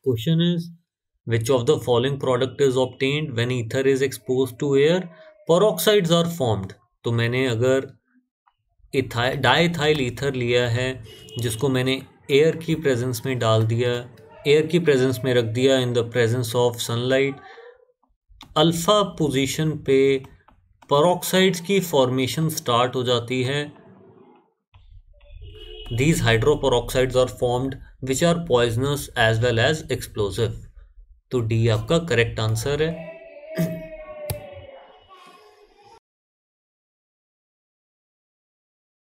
Question is which of the following product is obtained when ether is exposed to air? Peroxides are formed. तो मैंने अगर diethyl ether लिया है जिसको मैंने एयर की प्रेजेंस में डाल दिया, एयर की प्रेजेंस में रख दिया in the presence of sunlight, alpha position पे पेरोक्साइड्स की फॉर्मेशन स्टार्ट हो जाती है. These hydroperoxides are formed which are poisonous as well as explosive. तो डी आपका करेक्ट आंसर है.